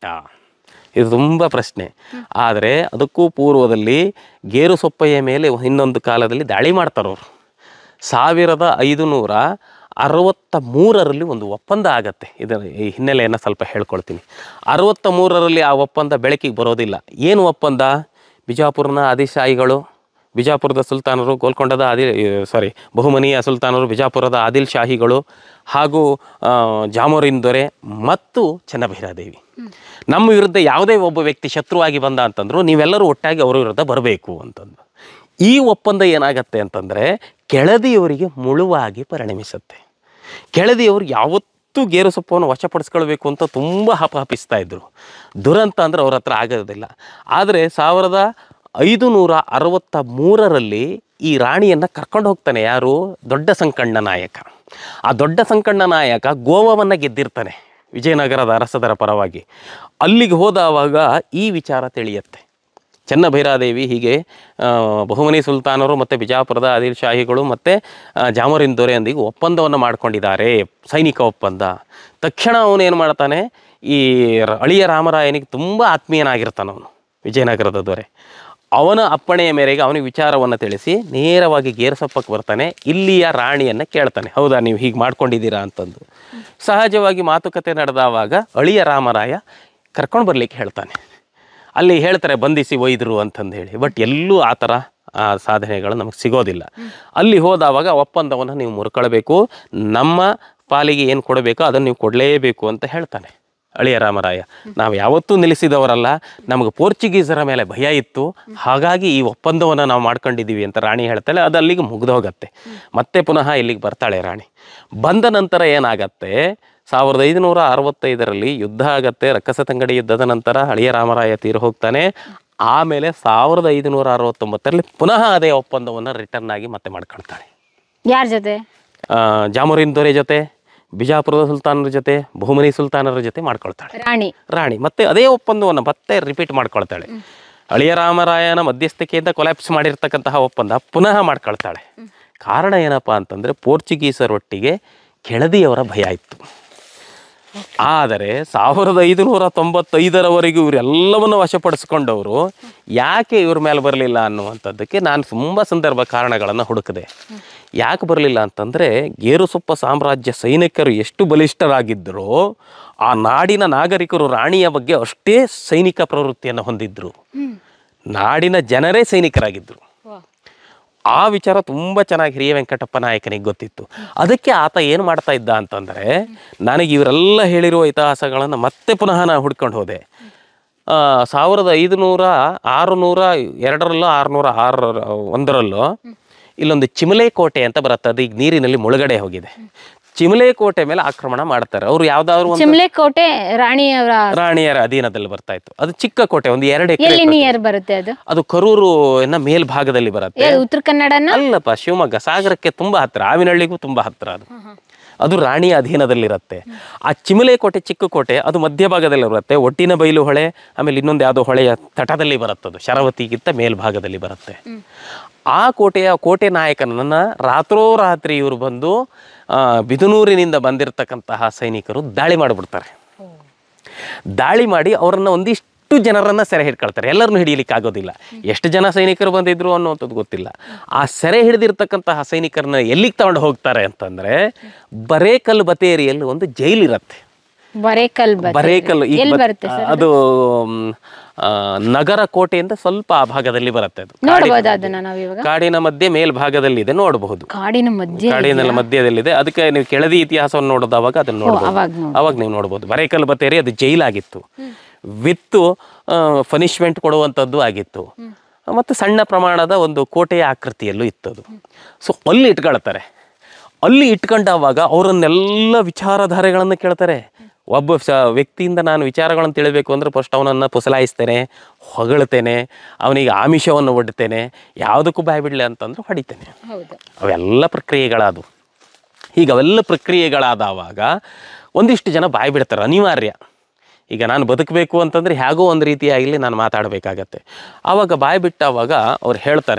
ಇದು ತುಂಬ ಪ್ರಶ್ನೆ. ಆದರೆ ಅದಕ್ಕೂ ಪೂರ್ವದಲ್ಲಿ ಗೇರು ಸೊಪ್ಪೆಯ ಮೇಲೆ ಇನ್ನೊಂದು ಕಾಲದಲ್ಲಿ ದಾಳಿ ಮಾಡ್ತಾರವರು. ಸಾವಿರದ ಐದುನೂರ ಅರವತ್ತ ಮೂರರಲ್ಲಿ ಒಂದು ಒಪ್ಪಂದ ಆಗತ್ತೆ. ಇದರ ಈ ಹಿನ್ನೆಲೆಯನ್ನು ಸ್ವಲ್ಪ ಹೇಳ್ಕೊಳ್ತೀನಿ. ಅರವತ್ತ ಮೂರರಲ್ಲಿ ಆ ಒಪ್ಪಂದ ಬೆಳಕಿಗೆ ಬರೋದಿಲ್ಲ. ಏನು ಒಪ್ಪಂದ? ಬಿಜಾಪುರನ ಆದಿಶಾಹಿಗಳು, ಬಿಜಾಪುರದ ಸುಲ್ತಾನರು, ಗೋಲ್ಕೊಂಡದ ಆದಿಲ್ ಸಾರಿ ಬಹುಮನಿಯ ಸುಲ್ತಾನರು, ಬಿಜಾಪುರದ ಆದಿಲ್ ಶಾಹಿಗಳು ಹಾಗೂ ಜಾಮೋರಿನ್ ದೊರೆ ಮತ್ತು ಚೆನ್ನಭೈರಾದೇವಿ ನಮ್ಮ ವಿರುದ್ಧ ಯಾವುದೇ ಒಬ್ಬ ವ್ಯಕ್ತಿ ಶತ್ರುವಾಗಿ ಬಂದ ಅಂತಂದ್ರು ನೀವೆಲ್ಲರೂ ಒಟ್ಟಾಗಿ ಅವರ ವಿರುದ್ಧ ಬರಬೇಕು ಅಂತಂದು. ಈ ಒಪ್ಪಂದ ಏನಾಗತ್ತೆ ಅಂತಂದರೆ ಕೆಳದಿಯವರಿಗೆ ಮುಳುವಾಗಿ ಪರಿಣಮಿಸುತ್ತೆ. ಕೆಳದಿಯವರು ಯಾವತ್ತೂ ಗೇರು ಸೊಪ್ಪನ್ನು ವಶಪಡಿಸ್ಕೊಳ್ಬೇಕು ಅಂತ ತುಂಬ ಹಪಹಪಿಸ್ತಾ ಇದ್ರು. ದುರಂತ ಅಂದರೆ ಅವ್ರ ಹತ್ರ ಆಗೋದಿಲ್ಲ. ಆದರೆ ಸಾವಿರದ ಐದು ನೂರ ಅರವತ್ತ ಮೂರರಲ್ಲಿ ಈ ರಾಣಿಯನ್ನು ಕರ್ಕೊಂಡು ಹೋಗ್ತಾನೆ. ಯಾರು? ದೊಡ್ಡ ಸಂಕಣ್ಣ ನಾಯಕ. ಆ ದೊಡ್ಡ ಸಂಕಣ್ಣ ನಾಯಕ ಗೋವಾವನ್ನು ಗೆದ್ದಿರ್ತಾನೆ ವಿಜಯನಗರದ ಅರಸದರ ಪರವಾಗಿ. ಅಲ್ಲಿಗೆ ಹೋದವಾಗ ಈ ವಿಚಾರ ತಿಳಿಯುತ್ತೆ. ಚೆನ್ನಭೈರಾದೇವಿ ಹೀಗೆ ಬಹುಮನಿ ಸುಲ್ತಾನರು ಮತ್ತು ಬಿಜಾಪುರದ ಆದಿಲ್ ಶಾಹಿಗಳು ಮತ್ತು ಜಾಮೋರಿನ್ ದೊರೆಯೊಂದಿಗೆ ಒಪ್ಪಂದವನ್ನು ಮಾಡ್ಕೊಂಡಿದ್ದಾರೆ, ಸೈನಿಕ ಒಪ್ಪಂದ. ತಕ್ಷಣ ಅವನೇನು ಮಾಡ್ತಾನೆ, ಈ ಅಳಿಯ ರಾಮರಾಯನಿಗೆ ತುಂಬ ಆತ್ಮೀಯನಾಗಿರ್ತಾನೆ ಅವನು, ವಿಜಯನಗರದ ದೊರೆ. ಅವನ ಅಪ್ಪಣೆಯ ಮೇರೆಗೆ ಅವನಿಗೆ ವಿಚಾರವನ್ನು ತಿಳಿಸಿ ನೇರವಾಗಿ ಗೇರುಸೊಪ್ಪಕ್ಕೆ ಬರ್ತಾನೆ. ಇಲ್ಲಿಯ ರಾಣಿಯನ್ನು ಕೇಳ್ತಾನೆ, ಹೌದಾ ನೀವು ಹೀಗೆ ಮಾಡ್ಕೊಂಡಿದ್ದೀರಾ ಅಂತಂದು. ಸಹಜವಾಗಿ ಮಾತುಕತೆ ನಡೆದವಾಗ ಅಳಿಯ ರಾಮರಾಯ ಕರ್ಕೊಂಡು ಬರಲಿಕ್ಕೆ ಹೇಳ್ತಾನೆ. ಅಲ್ಲಿ ಹೇಳ್ತಾರೆ ಬಂಧಿಸಿ ಒಯ್ದರು ಅಂತಂದು ಹೇಳಿ. ಬಟ್ ಎಲ್ಲೂ ಆ ಥರ ಸಾಧನೆಗಳು ನಮಗೆ ಸಿಗೋದಿಲ್ಲ. ಅಲ್ಲಿ ಹೋದವಾಗ ಒಪ್ಪಂದವನ್ನು ನೀವು ಮುರ್ಕೊಳ್ಬೇಕು, ನಮ್ಮ ಪಾಲಿಗೆ ಏನು ಕೊಡಬೇಕೋ ಅದನ್ನು ನೀವು ಕೊಡಲೇಬೇಕು ಅಂತ ಹೇಳ್ತಾನೆ ಅಳಿಯ ರಾಮರಾಯ. ನಾವು ಯಾವತ್ತೂ ನಿಲ್ಲಿಸಿದವರಲ್ಲ, ನಮಗೆ ಪೋರ್ಚುಗೀಸರ ಮೇಲೆ ಭಯ ಇತ್ತು, ಹಾಗಾಗಿ ಈ ಒಪ್ಪಂದವನ್ನು ನಾವು ಮಾಡ್ಕೊಂಡಿದ್ದೀವಿ ಅಂತ ರಾಣಿ ಹೇಳ್ತಾಳೆ. ಅದು ಅಲ್ಲಿಗೆ ಮುಗ್ದೋಗತ್ತೆ. ಮತ್ತೆ ಪುನಃ ಇಲ್ಲಿಗೆ ಬರ್ತಾಳೆ ರಾಣಿ. ಬಂದ ನಂತರ ಏನಾಗತ್ತೆ, ಸಾವಿರದ ಐದುನೂರ ಅರವತ್ತೈದರಲ್ಲಿ ಯುದ್ಧ ಆಗತ್ತೆ. ರಕ್ಕಸತಂಗಡಿ ಯುದ್ಧದ ನಂತರ ಅಳಿಯ ರಾಮರಾಯ ತೀರು ಹೋಗ್ತಾನೆ. ಆಮೇಲೆ ಸಾವಿರದ ಐದುನೂರ ಅರವತ್ತೊಂಬತ್ತರಲ್ಲಿ ಪುನಃ ಅದೇ ಒಪ್ಪಂದವನ್ನು ರಿಟರ್ನ್ ಆಗಿ ಮತ್ತೆ ಮಾಡ್ಕೊಳ್ತಾಳೆ. ಯಾರ ಜೊತೆ? ಜಾಮೋರಿನ್ ದೊರೆ ಜೊತೆ, ಬಿಜಾಪುರದ ಸುಲ್ತಾನರ ಜೊತೆ, ಬಹುಮನಿ ಸುಲ್ತಾನರ ಜೊತೆ ಮಾಡ್ಕೊಳ್ತಾಳೆ ರಾಣಿ ರಾಣಿ ಮತ್ತೆ ಅದೇ ಒಪ್ಪಂದವನ್ನು ಮತ್ತೆ ರಿಪೀಟ್ ಮಾಡ್ಕೊಳ್ತಾಳೆ. ಅಳಿಯ ರಾಮರಾಯನ ಮಧ್ಯಸ್ಥಿಕೆಯಿಂದ ಕೊಲ್ಯಾಪ್ಸ್ ಮಾಡಿರ್ತಕ್ಕಂತಹ ಒಪ್ಪಂದ ಪುನಃ ಮಾಡ್ಕೊಳ್ತಾಳೆ. ಕಾರಣ ಏನಪ್ಪ ಅಂತಂದರೆ ಪೋರ್ಚುಗೀಸರೊಟ್ಟಿಗೆ ಕೆಳದಿಯವರ ಭಯ ಇತ್ತು. ಆದರೆ ಸಾವಿರದ ಐದುನೂರ ತೊಂಬತ್ತೈದರವರೆಗೂ ಇವರೆಲ್ಲವನ್ನು ವಶಪಡಿಸ್ಕೊಂಡವರು ಯಾಕೆ ಇವ್ರ ಮೇಲೆ ಬರಲಿಲ್ಲ ಅನ್ನುವಂಥದ್ದಕ್ಕೆ ನಾನು ತುಂಬ ಸಂದರ್ಭ ಕಾರಣಗಳನ್ನು ಹುಡುಕಿದೆ. ಯಾಕೆ ಬರಲಿಲ್ಲ ಅಂತಂದರೆ ಗೇರುಸೊಪ್ಪ ಸಾಮ್ರಾಜ್ಯ ಸೈನಿಕರು ಎಷ್ಟು ಬಲಿಷ್ಠರಾಗಿದ್ದರೋ ಆ ನಾಡಿನ ನಾಗರಿಕರು ರಾಣಿಯ ಬಗ್ಗೆ ಅಷ್ಟೇ ಸೈನಿಕ ಪ್ರವೃತ್ತಿಯನ್ನು ಹೊಂದಿದ್ರು. ನಾಡಿನ ಜನರೇ ಸೈನಿಕರಾಗಿದ್ದರು. ಆ ವಿಚಾರ ತುಂಬ ಚೆನ್ನಾಗಿ ಹಿರಿಯ ವೆಂಕಟಪ್ಪ ನಾಯಕನಿಗೆ ಗೊತ್ತಿತ್ತು. ಅದಕ್ಕೆ ಆತ ಏನು ಮಾಡ್ತಾ ಇದ್ದ ಅಂತಂದರೆ, ನನಗೆ ಇವರೆಲ್ಲ ಹೇಳಿರುವ ಇತಿಹಾಸಗಳನ್ನು ಮತ್ತೆ ಪುನಃ ನಾನು ಹುಡ್ಕೊಂಡು ಹೋದೆ. ಸಾವಿರದ ಐದುನೂರ ಆರುನೂರ ಎರಡರಲ್ಲೋ ಆರುನೂರ ಆರು ಒಂದರಲ್ಲೋ ಇಲ್ಲೊಂದು ಚಿಮಲೆ ಕೋಟೆ ಅಂತ ಬರುತ್ತೆ. ಅದು ಈಗ ನೀರಿನಲ್ಲಿ ಮುಳುಗಡೆ ಹೋಗಿದೆ. ಚಿಮಲೆ ಕೋಟೆ ಮೇಲೆ ಆಕ್ರಮಣ ಮಾಡ್ತಾರೆ ಅವರು. ಯಾವ್ದಾದ್ರು ಚಿಮಲೆ ಕೋಟೆ ರಾಣಿಯವರ ರಾಣಿಯರ ಅಧೀನದಲ್ಲಿ ಬರ್ತಾ ಇತ್ತು. ಅದು ಚಿಕ್ಕ ಕೋಟೆ, ಒಂದು ಎರಡು ಎಕರೆ ನಿಯರ್ ಬರುತ್ತೆ. ಅದು ಅದು ಕರೂರು ಮೇಲ್ಭಾಗದಲ್ಲಿ ಬರುತ್ತೆ. ಉತ್ತರ ಕನ್ನಡನ ಅಲ್ಲಪ್ಪ, ಶಿವಮೊಗ್ಗ ಸಾಗರಕ್ಕೆ ತುಂಬಾ ಹತ್ರ, ಆವಿನಹಳ್ಳಿಗೂ ತುಂಬಾ ಹತ್ರ. ಅದು ಅದು ರಾಣಿಯ ಅಧೀನದಲ್ಲಿರುತ್ತೆ. ಆ ಚಿಮಲೆ ಕೋಟೆ ಚಿಕ್ಕ ಕೋಟೆ ಅದು ಮಧ್ಯಭಾಗದಲ್ಲಿ ಬರುತ್ತೆ. ಒಟ್ಟಿನ ಬೈಲು ಹೊಳೆ, ಆಮೇಲೆ ಇನ್ನೊಂದು ಯಾವುದೋ ಹೊಳೆಯ ತಟದಲ್ಲಿ ಬರುತ್ತದು, ಶರಾವತಿಗಿಂತ ಮೇಲ್ಭಾಗದಲ್ಲಿ ಬರುತ್ತೆ. ಆ ಕೋಟೆಯ ಕೋಟೆ ನಾಯಕನನ್ನು ರಾತ್ರೋರಾತ್ರಿ ಇವರು ಬಂದು ಬಿದನೂರಿನಿಂದ ಬಂದಿರತಕ್ಕಂತಹ ಸೈನಿಕರು ದಾಳಿ ಮಾಡಿಬಿಡ್ತಾರೆ. ದಾಳಿ ಮಾಡಿ ಅವರನ್ನು ಒಂದಿಷ್ಟು ಜನರನ್ನು ಸೆರೆ ಹಿಡ್ಕೊಳ್ತಾರೆ. ಎಲ್ಲರನ್ನೂ ಹಿಡಿಯಲಿಕ್ಕೆ ಆಗೋದಿಲ್ಲ. ಎಷ್ಟು ಜನ ಸೈನಿಕರು ಬಂದಿದ್ರು ಅನ್ನುವಂಥದ್ದು ಗೊತ್ತಿಲ್ಲ. ಆ ಸೆರೆ ಹಿಡಿದಿರ್ತಕ್ಕಂತಹ ಸೈನಿಕರನ್ನ ಎಲ್ಲಿಗೆ ತಗೊಂಡು ಹೋಗ್ತಾರೆ ಅಂತಂದರೆ, ಬರೇಕಲ್ ಬತೇರಿಯಲ್ಲಿ ಒಂದು ಜೈಲಿರುತ್ತೆ. ಬರೇಕಲ್ ಬರೇಕಲ್ ಅದು ನಗರ ಕೋಟೆಯಿಂದ ಸ್ವಲ್ಪ ಆ ಭಾಗದಲ್ಲಿ ಬರುತ್ತೆ. ಅದು ಕಾಡಿನ ಮಧ್ಯೆ ಮೇಲ್ಭಾಗದಲ್ಲಿ ಇದೆ, ನೋಡಬಹುದು. ಕಾಡಿನ ಮಧ್ಯೆ ಕಾಡಿನ ಮಧ್ಯದಲ್ಲಿದೆ. ಅದಕ್ಕೆ ನೀವು ಕೆಳದಿ ಇತಿಹಾಸವನ್ನು ನೋಡೋದವಾಗ ಅದನ್ನ ನೋಡಬಹುದು. ಅವಾಗ ನೀವು ನೋಡಬಹುದು ಬರೇಕಲ್ ಬತೇರಿ ಅದು ಜೈಲಾಗಿತ್ತು. ವಿತ್ ಪನಿಷ್ಮೆಂಟ್ ಕೊಡುವಂಥದ್ದು ಆಗಿತ್ತು. ಮತ್ತು ಸಣ್ಣ ಪ್ರಮಾಣದ ಒಂದು ಕೋಟೆಯ ಆಕೃತಿಯಲ್ಲೂ ಇತ್ತದು. ಸೊ ಅಲ್ಲಿ ಇಟ್ಕೊಳ್ತಾರೆ. ಅಲ್ಲಿ ಇಟ್ಕೊಂಡಾವಾಗ ಅವರನ್ನೆಲ್ಲ ವಿಚಾರಧಾರೆಗಳನ್ನು ಕೇಳ್ತಾರೆ. ಒಬ್ಬ ಸ ವ್ಯಕ್ತಿಯಿಂದ ನಾನು ವಿಚಾರಗಳನ್ನು ತಿಳಿಬೇಕು ಅಂದರೆ ಫಸ್ಟ್ ಅವನನ್ನು ಪುಸಲಾಯಿಸ್ತೇನೆ, ಹೊಗಳ್ತೇನೆ, ಅವನಿಗೆ ಆಮಿಷವನ್ನು ಒಡ್ತೇನೆ, ಯಾವುದಕ್ಕೂ ಬಾಯ್ ಬಿಡಲಿ ಅಂತಂದ್ರೆ ಹೊಡಿತೇನೆ. ಅವೆಲ್ಲ ಪ್ರಕ್ರಿಯೆಗಳಾದವು. ಈಗ ಅವೆಲ್ಲ ಪ್ರಕ್ರಿಯೆಗಳಾದವಾಗ ಒಂದಿಷ್ಟು ಜನ ಬಾಯ್ ಬಿಡ್ತಾರೆ, ಅನಿವಾರ್ಯ. ಈಗ ನಾನು ಬದುಕಬೇಕು ಅಂತಂದರೆ ಹೇಗೋ ಒಂದು ರೀತಿಯಾಗಲಿ ನಾನು ಮಾತಾಡಬೇಕಾಗತ್ತೆ. ಆವಾಗ ಬಾಯ್ ಬಿಟ್ಟಾವಾಗ ಅವ್ರು ಹೇಳ್ತಾರೆ,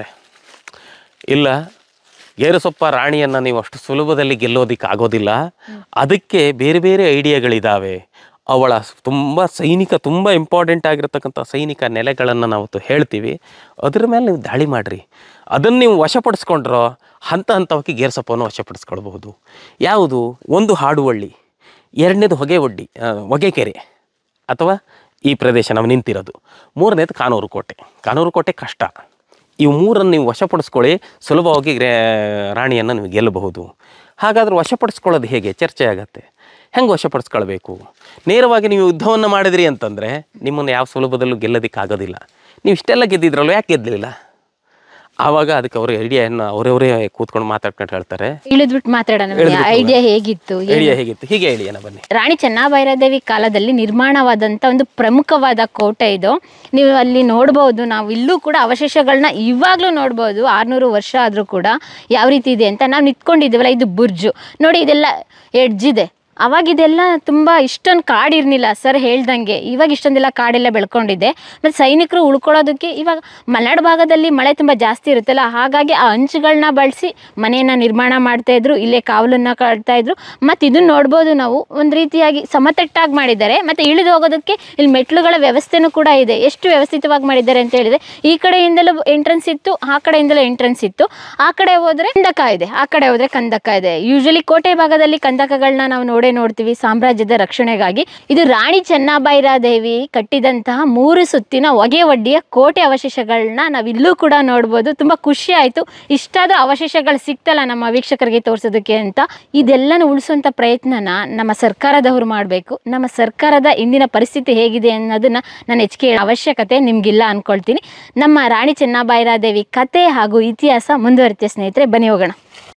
ಇಲ್ಲ, ಗೇರುಸೊಪ್ಪ ರಾಣಿಯನ್ನು ನೀವು ಅಷ್ಟು ಸುಲಭದಲ್ಲಿ ಗೆಲ್ಲೋದಿಕ್ಕೆ ಆಗೋದಿಲ್ಲ. ಅದಕ್ಕೆ ಬೇರೆ ಬೇರೆ ಐಡಿಯಾಗಳಿದ್ದಾವೆ. ಅವಳ ತುಂಬ ಸೈನಿಕ ತುಂಬ ಇಂಪಾರ್ಟೆಂಟ್ ಆಗಿರ್ತಕ್ಕಂಥ ಸೈನಿಕ ನೆಲೆಗಳನ್ನು ನಾವು ಹೇಳ್ತೀವಿ. ಅದ್ರ ಮೇಲೆ ನೀವು ದಾಳಿ ಮಾಡಿರಿ. ಅದನ್ನು ನೀವು ವಶಪಡಿಸ್ಕೊಂಡ್ರೋ ಹಂತ ಹಂತವಾಗಿ ಗೇರುಸೊಪ್ಪನ್ನು ವಶಪಡಿಸ್ಕೊಳ್ಬಹುದು. ಯಾವುದು? ಒಂದು ಹಾಡುವಳ್ಳಿ, ಎರಡನೇದು ಹೊಗೆ ಒಡ್ಡಿ ಹೊಗೆಕೆರೆ ಅಥವಾ ಈ ಪ್ರದೇಶ ನಾವು ನಿಂತಿರೋದು, ಮೂರನೇದು ಕಾನೂರು ಕೋಟೆ. ಕಾನೂರು ಕೋಟೆ ಕಷ್ಟ. ಇವು ಮೂರನ್ನು ನೀವು ವಶಪಡಿಸ್ಕೊಳ್ಳಿ, ಸುಲಭವಾಗಿ ರಾಣಿಯನ್ನು ನೀವು ಗೆಲ್ಲಬಹುದು. ಹಾಗಾದ್ರೆ ವಶಪಡಿಸ್ಕೊಳ್ಳೋದು ಹೇಗೆ? ಚರ್ಚೆ ಆಗತ್ತೆ. ಹೆಂಗೆ ವಶಪಡಿಸ್ಕೊಳ್ಬೇಕು? ನೇರವಾಗಿ ನೀವು ಯುದ್ಧವನ್ನು ಮಾಡಿದ್ರಿ ಅಂತಂದರೆ ನಿಮ್ಮನ್ನು ಯಾವ ಸುಲಭದಲ್ಲೂ ಗೆಲ್ಲೋದಕ್ಕಾಗೋದಿಲ್ಲ. ನೀವು ಇಷ್ಟೆಲ್ಲ ಗೆದ್ದಿದ್ರಲ್ಲೋ, ಯಾಕೆ ಗೆದ್ದಲಿಲ್ಲ? ಆವಾಗ ಅದಕ್ಕೆ ಅವರು ಐಡಿಯಾಯನ್ನು ಅವರವರೇ ಕೂತ್ಕೊಂಡು ಮಾತಾಡ್ಕೊಂಡು ಹೇಳ್ತಾರೆ. ಇಳಿದ್ಬಿಟ್ಟು ಮಾತಾಡೋಣ. ಐಡಿಯಾ ಹೇಗಿತ್ತು ಐಡಿಯಾ ಹೇಗಿತ್ತು ಹೀಗೆ ಐಡಿಯಾನ ಬನ್ನಿ. ರಾಣಿ ಚೆನ್ನಭೈರಾದೇವಿ ಕಾಲದಲ್ಲಿ ನಿರ್ಮಾಣವಾದಂಥ ಒಂದು ಪ್ರಮುಖವಾದ ಕೋಟೆ ಇದು. ನೀವು ಅಲ್ಲಿ ನೋಡ್ಬೋದು. ನಾವು ಇಲ್ಲೂ ಕೂಡ ಅವಶೇಷಗಳನ್ನ ಇವಾಗಲೂ ನೋಡ್ಬೋದು. ಆರುನೂರು ವರ್ಷ ಆದರೂ ಕೂಡ ಯಾವ ರೀತಿ ಇದೆ ಅಂತ. ನಾವು ನಿಂತ್ಕೊಂಡಿದ್ದೀವಲ್ಲ, ಇದು ಬುರ್ಜು ನೋಡಿ, ಇದೆಲ್ಲ ಎಡ್ಜಿದೆ. ಅವಾಗ ಇದೆಲ್ಲ ತುಂಬ ಇಷ್ಟೊಂದು ಕಾಡಿರ್ಲಿಲ್ಲ ಸರ್ ಹೇಳ್ದಂಗೆ. ಇವಾಗ ಇಷ್ಟೊಂದೆಲ್ಲ ಕಾಡೆಲ್ಲ ಬೆಳ್ಕೊಂಡಿದೆ. ಮತ್ತು ಸೈನಿಕರು ಉಳ್ಕೊಳ್ಳೋದಕ್ಕೆ ಇವಾಗ ಮಲೆನಾಡು ಭಾಗದಲ್ಲಿ ಮಳೆ ತುಂಬ ಜಾಸ್ತಿ ಇರುತ್ತಲ್ಲ, ಹಾಗಾಗಿ ಆ ಅಂಚುಗಳನ್ನ ಬಳಸಿ ಮನೆಯನ್ನು ನಿರ್ಮಾಣ ಮಾಡ್ತಾಯಿದ್ರು. ಇಲ್ಲೇ ಕಾವಲನ್ನು ಕಟ್ತಾಯಿದ್ರು. ಮತ್ತು ಇದನ್ನು ನೋಡ್ಬೋದು ನಾವು, ಒಂದು ರೀತಿಯಾಗಿ ಸಮತಟ್ಟಾಗಿ ಮಾಡಿದ್ದಾರೆ. ಮತ್ತು ಇಳಿದು ಹೋಗೋದಕ್ಕೆ ಇಲ್ಲಿ ಮೆಟ್ಲುಗಳ ವ್ಯವಸ್ಥೆನೂ ಕೂಡ ಇದೆ. ಎಷ್ಟು ವ್ಯವಸ್ಥಿತವಾಗಿ ಮಾಡಿದ್ದಾರೆ ಅಂತ ಹೇಳಿದರೆ, ಈ ಕಡೆಯಿಂದಲೂ ಎಂಟ್ರೆನ್ಸ್ ಇತ್ತು, ಆ ಕಡೆಯಿಂದಲೂ ಎಂಟ್ರೆನ್ಸ್ ಇತ್ತು. ಆ ಕಡೆ ಹೋದರೆ ಕಂದಕ ಇದೆ, ಆ ಕಡೆ ಹೋದರೆ ಕಂದಕ ಇದೆ. ಯೂಶಲಿ ಕೋಟೆ ಭಾಗದಲ್ಲಿ ಕಂದಕಗಳನ್ನ ನಾವು ನೋಡಿ ನೋಡ್ತೀವಿ ಸಾಮ್ರಾಜ್ಯದ ರಕ್ಷಣೆಗಾಗಿ. ಇದು ರಾಣಿ ಚೆನ್ನಭೈರಾದೇವಿ ಕಟ್ಟಿದಂತಹ ಮೂರು ಸುತ್ತಿನ ಹೊಗೆ ಒಡ್ಡಿಯ ಕೋಟೆ ಅವಶೇಷಗಳನ್ನ ನಾವಿಲ್ಲೂ ಕೂಡ ನೋಡ್ಬೋದು. ತುಂಬ ಖುಷಿ ಆಯಿತು. ಇಷ್ಟಾದ ಅವಶೇಷಗಳು ಸಿಕ್ತಲ್ಲ ನಮ್ಮ ವೀಕ್ಷಕರಿಗೆ ತೋರಿಸೋದಕ್ಕೆ ಅಂತ. ಇದೆಲ್ಲನೂ ಉಳಿಸುವಂಥ ಪ್ರಯತ್ನನ ನಮ್ಮ ಸರ್ಕಾರದವರು ಮಾಡಬೇಕು. ನಮ್ಮ ಸರ್ಕಾರದ ಇಂದಿನ ಪರಿಸ್ಥಿತಿ ಹೇಗಿದೆ ಅನ್ನೋದನ್ನ ನಾನು ಹೆಚ್ಚಿಗೆ ಅವಶ್ಯಕತೆ ನಿಮಗಿಲ್ಲ ಅಂದ್ಕೊಳ್ತೀನಿ. ನಮ್ಮ ರಾಣಿ ಚೆನ್ನಭೈರಾದೇವಿ ಕತೆ ಹಾಗೂ ಇತಿಹಾಸ ಮುಂದುವರಿತೆ ಸ್ನೇಹಿತರೆ. ಬನ್ನಿ ಹೋಗೋಣ.